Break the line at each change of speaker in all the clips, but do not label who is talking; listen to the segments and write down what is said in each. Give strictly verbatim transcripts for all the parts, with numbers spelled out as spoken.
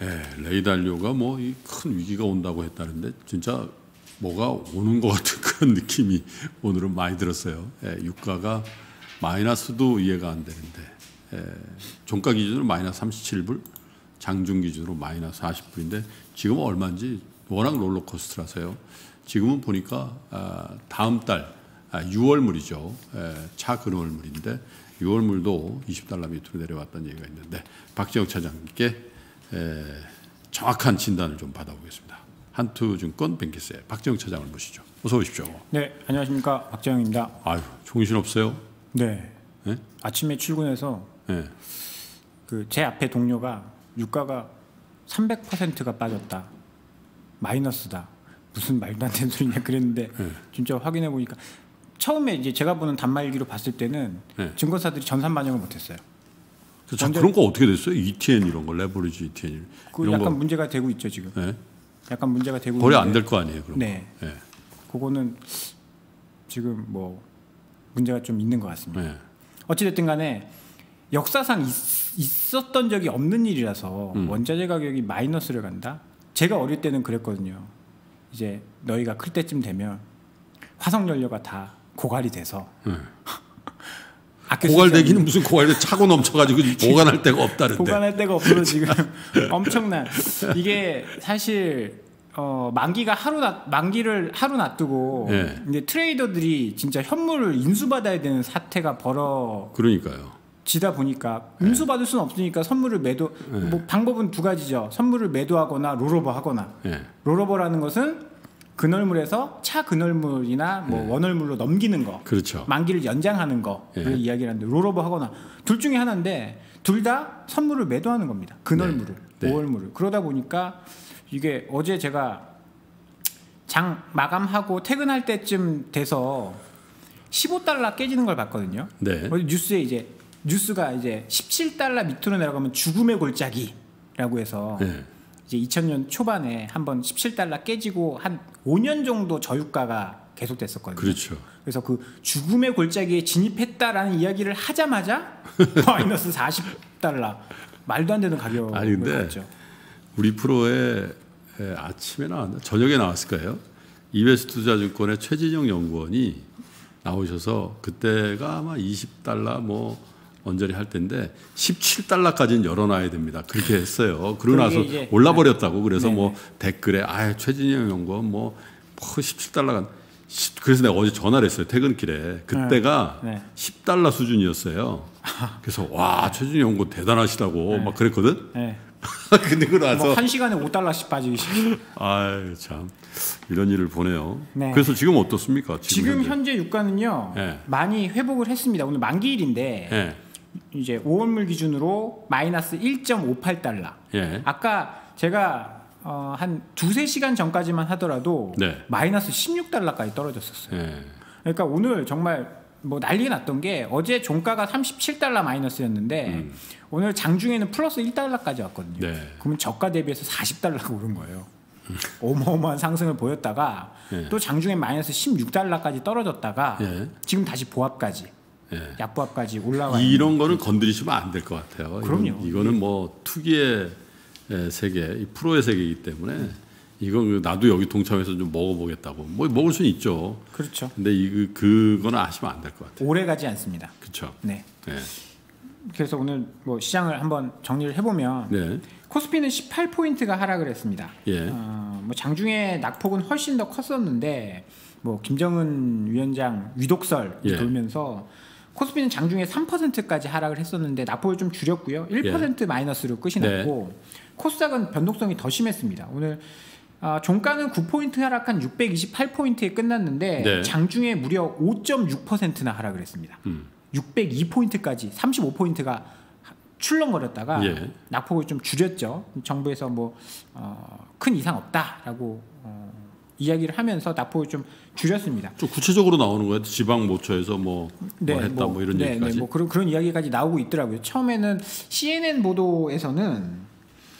예, 레이달료가 뭐 큰 위기가 온다고 했다는데 진짜 뭐가 오는 것 같은 그런 느낌이 오늘은 많이 들었어요. 예, 유가가 마이너스도 이해가 안 되는데 예, 종가 기준으로 마이너스 삼십칠 불, 장중 기준으로 마이너스 사십 불인데 지금은 얼마인지 워낙 롤러코스터라서요. 지금은 보니까 아, 다음 달 아, 유월물이죠. 예, 차근월물인데 유월물도 이십 달러 밑으로 내려왔다는 얘기가 있는데 박지영 차장님께 에, 정확한 진단을 좀 받아보겠습니다. 한투증권 뱅키스의 박지영 차장을 모시죠. 어서 오십시오.
네, 안녕하십니까, 박지영입니다.
아유, 정신 없어요?
네.
네?
아침에 출근해서
네.
그 제 앞에 동료가 유가가 삼백 퍼센트가 빠졌다, 마이너스다, 무슨 말도 안 되는 소리냐 그랬는데 네. 진짜 확인해 보니까 처음에 이제 제가 보는 단말기로 봤을 때는 네. 증권사들이 전산 반영을 못했어요.
자, 그런 거 어떻게 됐어요? 이티엔 이런 거, 레버리지 이티엔
그
이런
약간
거.
문제가 되고 있죠 지금.
네?
약간 문제가 되고
거래 안 될 거 아니에요, 그럼?
네. 네. 그거는 지금 뭐 문제가 좀 있는 것 같습니다. 네. 어찌됐든 간에 역사상 있, 있었던 적이 없는 일이라서 음. 원자재 가격이 마이너스를 간다? 제가 어릴 때는 그랬거든요. 이제 너희가 클 때쯤 되면 화석연료가 다 고갈이 돼서 네.
고갈되기는 무슨 고갈돼 차고 넘쳐가지고 보관할 데가 없다는데.
보관할 데가 없어서 지금 엄청난 이게 사실 어, 만기가 하루 놔, 만기를 하루 놔두고 네. 이제 트레이더들이 진짜 현물을 인수받아야 되는 사태가 벌어.
그러니까요.
지다 보니까 인수받을 수는 없으니까 선물을 매도. 네. 뭐 방법은 두 가지죠. 선물을 매도하거나 롤오버 하거나. 네. 롤오버라는 것은 근월물에서 차근월물이나 뭐 네. 원월물로 넘기는 거,
그렇죠.
만기를 연장하는 거를 네. 이야기를 하는데 롤오버 하거나 둘 중에 하나인데 둘 다 선물을 매도하는 겁니다. 근월물을, 네. 오월물을. 네. 그러다 보니까 이게 어제 제가 장 마감하고 퇴근할 때쯤 돼서 십오 달러 깨지는 걸 봤거든요.
네.
뉴스에 이제 뉴스가 이제 십칠 달러 밑으로 내려가면 죽음의 골짜기라고 해서. 네. 이제 이천 년 초반에 한번 십칠 달러 깨지고 한 오 년 정도 저유가가 계속됐었거든요.
그렇죠.
그래서 그 죽음의 골짜기에 진입했다라는 이야기를 하자마자 마이너스 사십 달러 말도 안 되는 가격을
아니 근데 갔죠. 우리 프로에 아침에 나왔나 저녁에 나왔을 거예요. 이베스트 투자증권의 최진영 연구원이 나오셔서 그때가 아마 이십 달러 뭐 언저리 할 텐데 십칠 달러까지는 열어놔야 됩니다. 그렇게 했어요. 그러고 나서 올라버렸다고. 그래서 네네. 뭐 댓글에 아 최진영 연구원 뭐, 뭐 십칠 달러가 그래서 내가 어제 전화를 했어요. 퇴근길에. 그때가 네. 네. 십 달러 수준이었어요. 그래서 와 최진영 연구원 대단하시다고 네. 막 그랬거든. 네. 근데 그러고 나서
뭐 한 시간에 오 달러씩 빠지기 시작.
아유 참 이런 일을 보네요. 네. 그래서 지금 어떻습니까?
지금, 지금 현재 유가는요 네. 많이 회복을 했습니다. 오늘 만기일인데 네. 이제 오월물 기준으로 마이너스 일 점 오팔 달러. 네. 아까 제가 어, 한 두세 시간 전까지만 하더라도 네. 마이너스 십육 달러까지 떨어졌었어요. 네. 그러니까 오늘 정말 뭐 난리가 났던 게 어제 종가가 삼십칠 달러 마이너스였는데 음. 오늘 장중에는 플러스 일 달러까지 왔거든요. 네. 그러면 저가 대비해서 사십 달러가 오른 거예요. 음. 어마어마한 상승을 보였다가 네. 또 장중에 마이너스 십육 달러까지 떨어졌다가 네. 지금 다시 보합까지 네. 약보합까지 올라와
이런 거는 건드리시면 안 될 것 같아요.
그럼요.
이건, 이거는 뭐 투기의 세계, 프로의 세계이기 때문에 음. 이건 나도 여기 동참해서 좀 먹어보겠다고. 뭐 먹을 수는 있죠.
그렇죠.
근데 이 그거는 하시면 안 될 것 같아요.
오래 가지 않습니다.
그렇죠.
네.
네.
그래서 오늘 뭐 시장을 한번 정리를 해보면 네. 코스피는 십팔 포인트가 하락을 했습니다. 예. 어, 뭐 장중에 낙폭은 훨씬 더 컸었는데 뭐 김정은 위원장 위독설이 예. 돌면서 코스피는 장중에 삼 퍼센트까지 하락을 했었는데 낙폭을 좀 줄였고요. 일 퍼센트 예. 마이너스로 끝이 났고 네. 코스닥은 변동성이 더 심했습니다. 오늘 어, 종가는 구 포인트 하락한 육백이십팔 포인트에 끝났는데 네. 장중에 무려 오 점 육 퍼센트나 하락을 했습니다. 음. 육백이 포인트까지 삼십오 포인트가 출렁거렸다가 예. 낙폭을 좀 줄였죠. 정부에서 뭐 어, 큰 이상 없다라고 어, 이야기를 하면서 낙폭을 좀 줄였습니다.
좀 구체적으로 나오는 거예요? 지방 모처에서 뭐,
네,
뭐 했다
뭐,
뭐 이런
네,
얘기까지?
네, 뭐 그런 그런 이야기까지 나오고 있더라고요. 처음에는 씨엔엔 보도에서는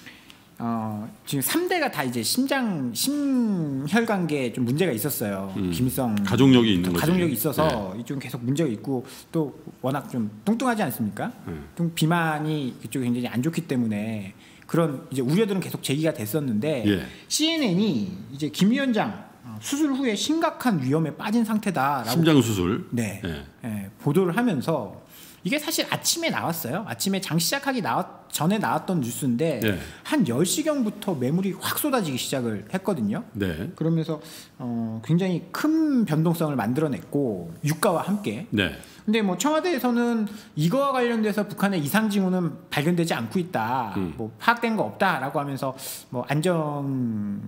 어, 지금 삼 대가 다 이제 심장 심혈관계에 좀 문제가 있었어요. 음, 기미성
가족력이 있는 거죠.
가족력이 있어서 네. 이쪽은 계속 문제가 있고 또 워낙 좀 뚱뚱하지 않습니까? 음. 좀 비만이 그쪽에 굉장히 안 좋기 때문에 그런 이제 우려들은 계속 제기가 됐었는데 예. 씨엔엔이 이제 김 위원장 수술 후에 심각한 위험에 빠진 상태다라고
심장 수술
네, 예. 예, 보도를 하면서 이게 사실 아침에 나왔어요. 아침에 장 시작하기 나왔, 전에 나왔던 뉴스인데 네. 한 열 시경부터 매물이 확 쏟아지기 시작을 했거든요. 네. 그러면서 어, 굉장히 큰 변동성을 만들어냈고 유가와 함께. 네. 근데 뭐 청와대에서는 이거와 관련돼서 북한의 이상 징후는 발견되지 않고 있다. 음. 뭐 파악된 거 없다라고 하면서 뭐 안정을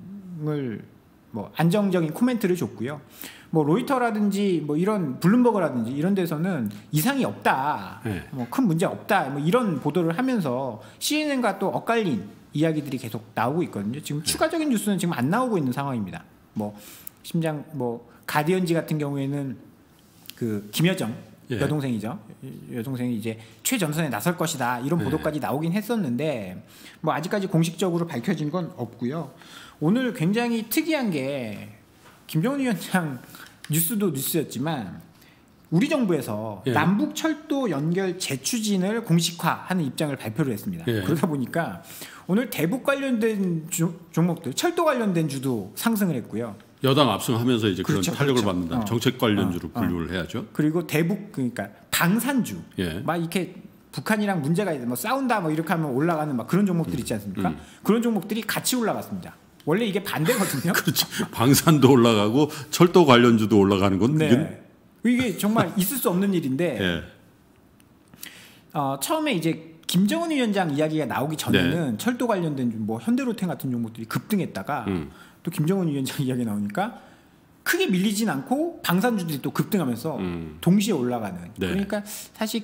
뭐 안정적인 코멘트를 줬고요. 뭐 로이터라든지 뭐 이런 블룸버그라든지 이런 데서는 이상이 없다, 네. 뭐 큰 문제 없다, 뭐 이런 보도를 하면서 씨엔엔과 또 엇갈린 이야기들이 계속 나오고 있거든요. 지금 네. 추가적인 뉴스는 지금 안 나오고 있는 상황입니다. 뭐 심장 뭐 가디언지 같은 경우에는 그 김여정 예. 여동생이죠. 여동생이 이제 최전선에 나설 것이다 이런 보도까지 예. 나오긴 했었는데 뭐 아직까지 공식적으로 밝혀진 건 없고요. 오늘 굉장히 특이한 게 김정은 위원장 뉴스도 뉴스였지만 우리 정부에서 예. 남북 철도 연결 재추진을 공식화하는 입장을 발표를 했습니다. 예. 그러다 보니까 오늘 대북 관련된 주, 종목들, 철도 관련된 주도 상승을 했고요.
여당 압승하면서 이제 그렇죠, 그런 탄력을 그렇죠. 받는다. 어. 정책 관련주로 어. 분류를 어. 해야죠.
그리고 대북 그러니까 방산주, 예. 막 이렇게 북한이랑 문제가 뭐 싸운다 뭐 이렇게 하면 올라가는 막 그런 종목들 있지 않습니까? 음. 그런 종목들이 같이 올라갔습니다. 원래 이게 반대거든요.
그렇죠. 방산도 올라가고 철도 관련주도 올라가는 건
네. 이게 정말 있을 수 없는 일인데 예. 어, 처음에 이제 김정은 위원장 이야기가 나오기 전에는 네. 철도 관련된 뭐 현대로템 같은 종목들이 급등했다가 음. 또 김정은 위원장 이야기 나오니까 크게 밀리진 않고 방산주들이 또 급등하면서 음. 동시에 올라가는. 네. 그러니까 사실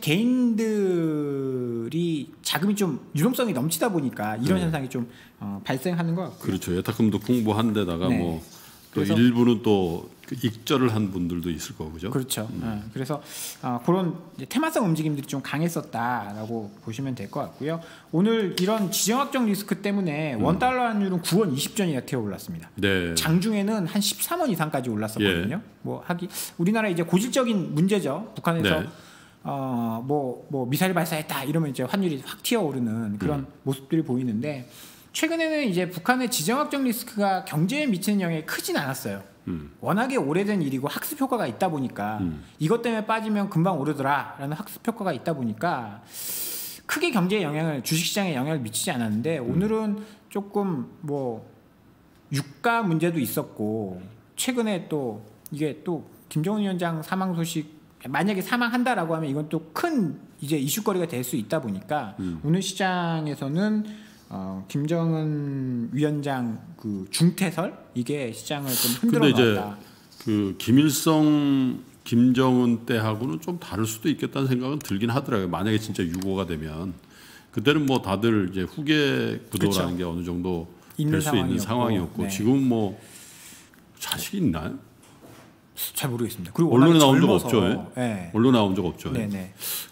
개인들이 자금이 좀 유동성이 넘치다 보니까 이런 네. 현상이 좀 어, 발생하는 것 같고요.
그렇죠. 예탁금도 풍부한 데다가 네. 뭐 또 일부는 또 익절을 한 분들도 있을 거고 그죠?
그렇죠. 음. 네. 그래서 어, 그런 테마성 움직임들이 좀 강했었다라고 보시면 될 것 같고요. 오늘 이런 지정학적 리스크 때문에 음. 원달러 환율은 구 원 이십 전이나 튀어 올랐습니다. 네. 장중에는 한 십삼 원 이상까지 올랐었거든요. 예. 뭐 하기 우리나라 이제 고질적인 문제죠. 북한에서 네. 어, 뭐, 뭐 미사일 발사했다 이러면 이제 환율이 확 튀어오르는 그런 음. 모습들이 보이는데. 최근에는 이제 북한의 지정학적 리스크가 경제에 미치는 영향이 크진 않았어요. 음. 워낙에 오래된 일이고 학습 효과가 있다 보니까 음. 이것 때문에 빠지면 금방 오르더라라는 학습 효과가 있다 보니까 크게 경제에 영향을 주식시장에 영향을 미치지 않았는데 음. 오늘은 조금 뭐 유가 문제도 있었고 최근에 또 이게 또 김정은 위원장 사망 소식 만약에 사망한다라고 하면 이건 또 큰 이제 이슈거리가 될 수 있다 보니까 음. 오늘 시장에서는 어, 김정은 위원장 그 중퇴설 이게 시장을 좀 흔들어 놨다.
그 김일성, 김정은 때하고는 좀 다를 수도 있겠다는 생각은 들긴 하더라고요. 만약에 진짜 유고가 되면 그때는 뭐 다들 이제 후계 구도라는 그렇죠. 게 어느 정도 될 수 있는 상황이었고 네. 지금 뭐 자식이 있나요?
잘 모르겠습니다. 그리고
언론에 나온 적 없죠. 네. 언론에 나온 적 없죠.
네네.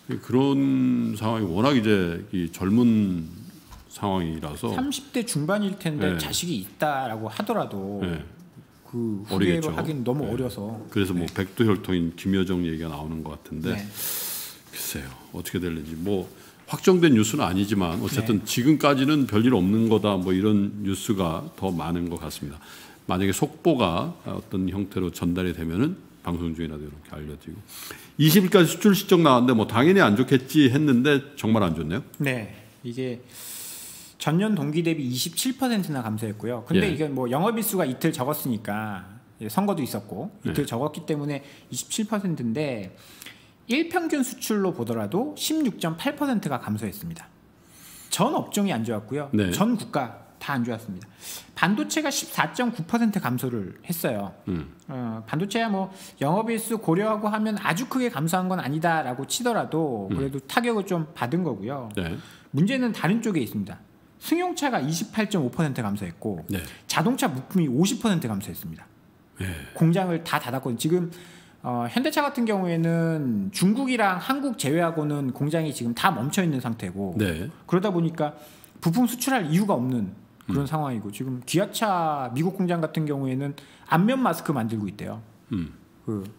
그런 상황이 워낙 이제 이 젊은 상황이라서
삼십 대 중반일 텐데 네. 자식이 있다라고 하더라도 네. 그 후회를 하긴 너무 네. 어려서
그래서 뭐 네. 백두혈통인 김여정 얘기가 나오는 것 같은데 네. 글쎄요 어떻게 될는지 뭐 확정된 뉴스는 아니지만 어쨌든 네. 지금까지는 별일 없는 거다 뭐 이런 뉴스가 더 많은 것 같습니다. 만약에 속보가 어떤 형태로 전달이 되면은 방송 중이라도 이렇게 알려드리고 이십 일까지 수출 실적 나왔는데 뭐 당연히 안 좋겠지 했는데 정말 안 좋네요.
네 이게 전년 동기 대비 이십칠 퍼센트나 감소했고요. 근데 예. 이게 뭐 영업일수가 이틀 적었으니까 선거도 있었고 이틀 예. 적었기 때문에 이십칠 퍼센트인데 일평균 수출로 보더라도 십육 점 팔 퍼센트가 감소했습니다. 전 업종이 안 좋았고요. 네. 전 국가 다 안 좋았습니다. 반도체가 십사 점 구 퍼센트 감소를 했어요. 음. 어, 반도체야 뭐 영업일수 고려하고 하면 아주 크게 감소한 건 아니다라고 치더라도 그래도 음. 타격을 좀 받은 거고요. 네. 문제는 다른 쪽에 있습니다. 승용차가 이십팔 점 오 퍼센트 감소했고 네. 자동차 부품이 오십 퍼센트 감소했습니다. 네. 공장을 다 닫았거든요. 지금 어, 현대차 같은 경우에는 중국이랑 한국 제외하고는 공장이 지금 다 멈춰 있는 상태고 네. 그러다 보니까 부품 수출할 이유가 없는 그런 음. 상황이고 지금 기아차 미국 공장 같은 경우에는 안면 마스크 만들고 있대요. 음. 그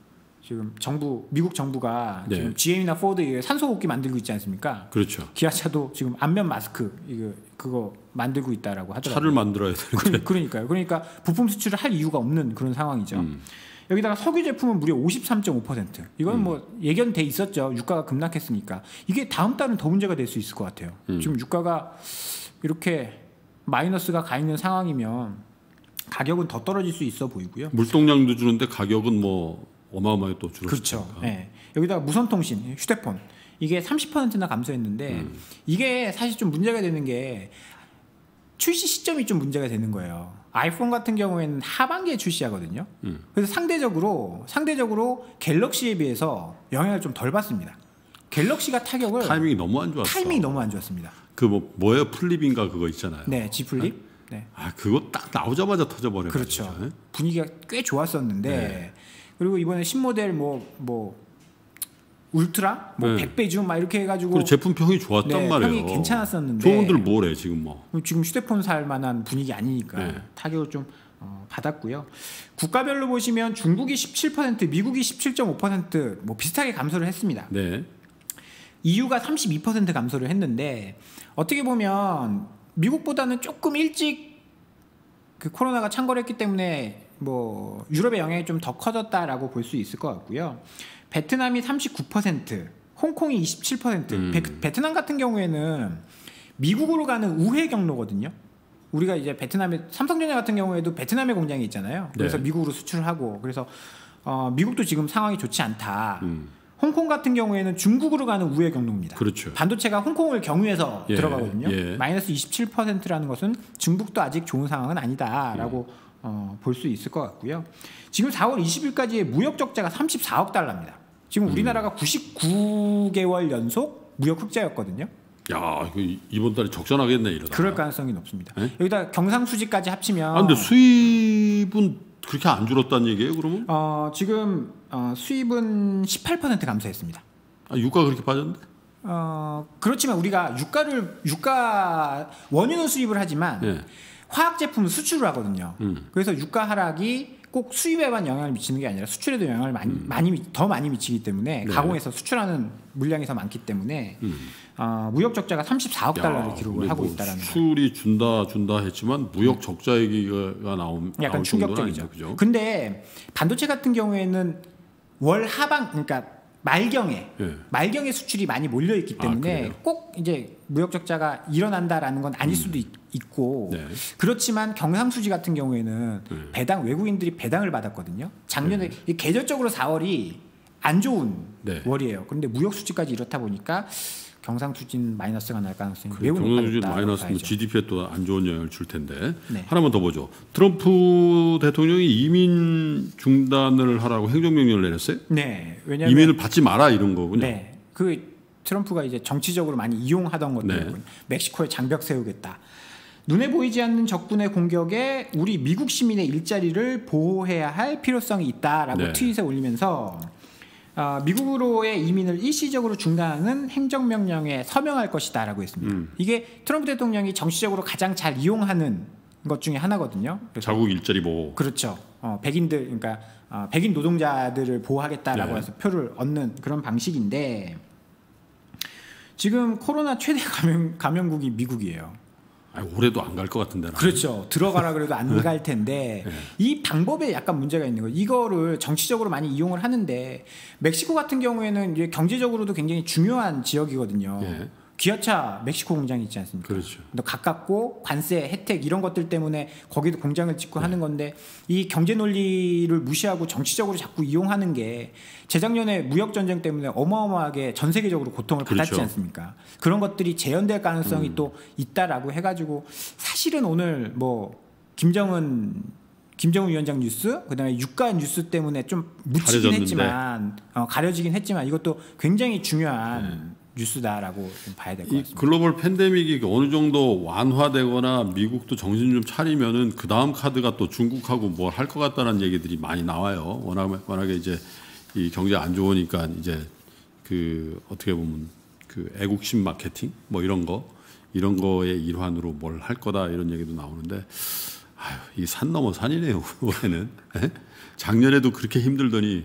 지금 정부 미국 정부가
네.
지금 지엠이나 포드 산소호흡기 만들고 있지 않습니까?
그렇죠.
기아차도 지금 안면 마스크 이거 그거 만들고 있다라고 하더라고요.
차를 만들어야 되는데.
그, 그러니까요. 그러니까 부품 수출을 할 이유가 없는 그런 상황이죠.
음.
여기다가 석유 제품은 무려 오십삼 점 오 퍼센트. 이건
음.
뭐 예견돼 있었죠. 유가가 급락했으니까. 이게 다음 달은 더 문제가 될 수 있을 것 같아요.
음.
지금 유가가 이렇게 마이너스가 가 있는 상황이면 가격은 더 떨어질 수 있어 보이고요.
물동량도 주는데 가격은 뭐 어마어마하게 또 줄었으니까.
그렇죠. 네. 여기다가 무선통신, 휴대폰 이게 삼십 퍼센트나 감소했는데
음.
이게 사실 좀 문제가 되는 게 출시 시점이 좀 문제가 되는 거예요. 아이폰 같은 경우에는 하반기에 출시하거든요.
음.
그래서 상대적으로 상대적으로 갤럭시에 비해서 영향을 좀 덜 받습니다. 갤럭시가 타격을
타이밍이 너무 안 좋았어.
타이밍이 너무 안 좋았습니다.
그 뭐 뭐예요? 플립인가 그거 있잖아요.
네, G 플립. 네.
아 그거 딱 나오자마자 터져버려.
그렇죠. 분위기가 꽤 좋았었는데 네. 그리고 이번에 신모델 뭐뭐 뭐 울트라 뭐
네.
백 배 줌 막 이렇게 해가지고
그리고 제품 평이 좋았단
네,
말이에요.
평이 괜찮았었는데
좋은들 뭐래 지금 뭐.
지금 휴대폰 살 만한 분위기 아니니까
네.
타격을 좀 어, 받았고요. 국가별로 보시면 중국이 십칠 퍼센트, 미국이 십칠 점 오 퍼센트 뭐 비슷하게 감소를 했습니다.
네.
이유가 삼십이 퍼센트 감소를 했는데 어떻게 보면 미국보다는 조금 일찍 그 코로나가 창궐했기 때문에 뭐 유럽의 영향이 좀 더 커졌다라고 볼 수 있을 것 같고요. 베트남이 삼십구 퍼센트, 홍콩이 이십칠 퍼센트.
음.
베, 베트남 같은 경우에는 미국으로 가는 우회 경로거든요. 우리가 이제 베트남의 삼성전자 같은 경우에도 베트남에 공장이 있잖아요. 그래서
네.
미국으로 수출을 하고 그래서 어, 미국도 지금 상황이 좋지 않다.
음.
홍콩 같은 경우에는 중국으로 가는 우회 경로입니다.
그렇죠.
반도체가 홍콩을 경유해서
예,
들어가거든요.
예.
마이너스 이십칠 퍼센트라는 것은 중국도 아직 좋은 상황은 아니다라고
음.
어, 볼 수 있을 것 같고요. 지금 사월 이십일까지의 무역 적자가 삼십사억 달러입니다. 지금 우리나라가
음.
구십구 개월 연속 무역 흑자였거든요.
야, 이거 이번 달에 적전하겠네 이러다.
그럴 가능성이 높습니다.
네?
여기다 경상수지까지 합치면
아, 근데 수입은 그렇게 안 줄었다는 얘기예요, 그러면?
어, 지금 어, 수입은 십팔 퍼센트 감소했습니다.
아, 유가 그렇게 빠졌는데?
어, 그렇지만 우리가 유가를 유가 원유는 수입을 하지만
네.
화학 제품 수출을 하거든요.
음.
그래서 유가 하락이 꼭 수입에만 영향을 미치는 게 아니라 수출에도 영향을 많이,
음.
많이 더 많이 미치기 때문에
네.
가공해서 수출하는 물량이 더 많기 때문에
음.
어, 무역 적자가 삼십사억 달러를
야,
기록을 하고
뭐
있다라는 거.
수출이 준다 준다 했지만 무역 적자 얘기가 나온
약간
나올 정도는
충격적이죠.
아니죠, 그죠?
근데 반도체 같은 경우에는 월 하반 그러니까 말경에
예.
말경에 수출이 많이 몰려 있기 때문에
아,
꼭 이제 무역 적자가 일어난다라는 건 아닐 수도 있, 있고
네.
그렇지만 경상수지 같은 경우에는
네.
배당 외국인들이 배당을 받았거든요. 작년에
네.
이 계절적으로 사월이 안 좋은
네.
월이에요. 그런데 무역 수지까지 이렇다 보니까 경상수지는 마이너스가 날 가능성이
그래,
매우
경상수지
높다.
마이너스면 지디피에 또 안 좋은 영향을 줄 텐데
네.
하나만 더 보죠. 트럼프 대통령이 이민 중단을 하라고 행정명령을 내렸어요.
네, 왜냐하면
이민을 받지 마라 이런 거군요.
네, 그 트럼프가 이제 정치적으로 많이 이용하던 것들,
네.
멕시코에 장벽 세우겠다. 눈에 보이지 않는 적군의 공격에 우리 미국 시민의 일자리를 보호해야 할 필요성이 있다라고
네.
트윗에 올리면서 어, 미국으로의 이민을 일시적으로 중단하는 행정명령에 서명할 것이다라고 했습니다.
음.
이게 트럼프 대통령이 정치적으로 가장 잘 이용하는 것 중에 하나거든요. 그래서
자국 일자리 보호.
그렇죠. 어, 백인들 그러니까 어, 백인 노동자들을 보호하겠다라고
네.
해서 표를 얻는 그런 방식인데 지금 코로나 최대 감염, 감염국이 미국이에요.
아니, 올해도 안 갈 것 같은데. 나는.
그렇죠. 들어가라 그래도 안 갈 텐데
네.
이 방법에 약간 문제가 있는 거예요. 이거를 정치적으로 많이 이용을 하는데 멕시코 같은 경우에는 이제 경제적으로도 굉장히 중요한 지역이거든요.
예.
기아차 멕시코 공장이 있지 않습니까?
그렇죠.
또 가깝고 관세 혜택 이런 것들 때문에 거기도 공장을 짓고
네.
하는 건데 이 경제 논리를 무시하고 정치적으로 자꾸 이용하는 게 재작년에 무역 전쟁 때문에 어마어마하게 전 세계적으로 고통을
그렇죠.
받았지 않습니까? 그런 것들이 재현될 가능성이
음.
또 있다라고 해가지고 사실은 오늘 뭐 김정은 김정은 위원장 뉴스 그다음에 유가 뉴스 때문에 좀 묻히긴
가려졌는데.
했지만 어, 가려지긴 했지만 이것도 굉장히 중요한 네. 뉴스다라고 좀 봐야 될 것
이
같습니다.
글로벌 팬데믹이 어느 정도 완화되거나 미국도 정신 좀 차리면은 그 다음 카드가 또 중국하고 뭘 할 것 같다는 얘기들이 많이 나와요. 워낙 워낙에 이제 이 경제 안 좋으니까 이제 그 어떻게 보면 그 애국심 마케팅 뭐 이런 거 이런 거의 일환으로 뭘 할 거다 이런 얘기도 나오는데 아유 이 산 넘어 산이네요 올해는. 작년에도 그렇게 힘들더니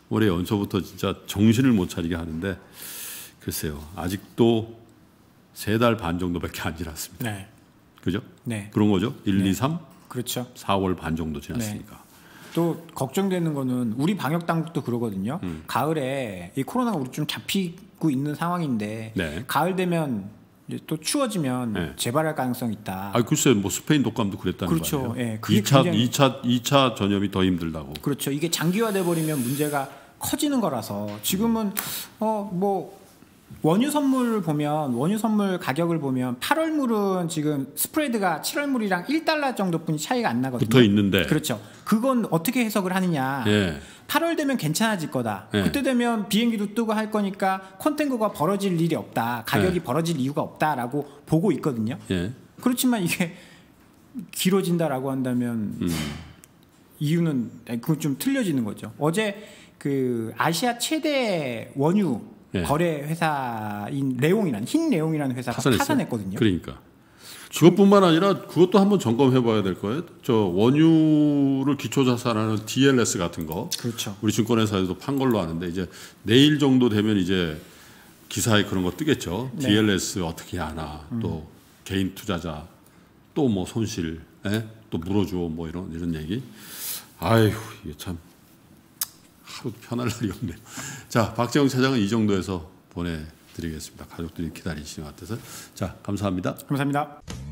올해 연초부터 진짜 정신을 못 차리게 하는데 글쎄요. 아직도 세 달 반 정도밖에 안 지났습니다.
네.
그죠?
네.
그런 거죠. 일,
네.
이, 삼?
그렇죠.
사월 반 정도 지났으니까.
네. 또 걱정되는 거는 우리 방역 당국도 그러거든요. 음. 가을에 이 코로나가 우리 좀 잡히고 있는 상황인데 네. 가을 되면 이제 또 추워지면 네. 재발할 가능성이 있다.
아, 글쎄 뭐 스페인 독감도 그랬다는
그렇죠.
거예요.
네.
이 차 이 차 이 차 전염이 더 힘들다고.
그렇죠. 이게 장기화돼 버리면 문제가 커지는 거라서 지금은 어 뭐 원유 선물 보면 원유 선물 가격을 보면 팔월물은 지금 스프레드가 칠월물이랑 일 달러 정도뿐이 차이가 안 나거든요.
붙어 있는데.
그렇죠. 그건 어떻게 해석을 하느냐. 예. 팔월 되면 괜찮아질 거다. 예. 그때 되면 비행기도 뜨고 할 거니까 컨텐츠가 벌어질 일이 없다. 가격이 예. 벌어질 이유가 없다라고 보고 있거든요. 예. 그렇지만 이게 길어진다라고 한다면 음. 이유는 그건 좀 틀려지는 거죠. 어제 그 아시아 최대 원유 예. 거래 회사인 레옹이라는 흰 레옹이라는 회사가 파산했어요? 파산했거든요.
그러니까 그것뿐만 아니라 그것도 한번 점검해봐야 될 거예요. 저 원유를 기초자산하는 디엘에스 같은 거,
그렇죠.
우리 증권회사에도 판 걸로 아는데 이제 내일 정도 되면 이제 기사에 그런 거 뜨겠죠. 네. 디엘에스 어떻게 하나, 음. 또 개인 투자자, 또 뭐 손실, 에? 또 물어줘 뭐 이런 이런 얘기. 아유 이게 참. 하루 편할 날이 없네요. 자, 박재홍 차장은 이 정도에서 보내드리겠습니다. 가족들이 기다리시는 것 같아서. 자, 감사합니다.
감사합니다.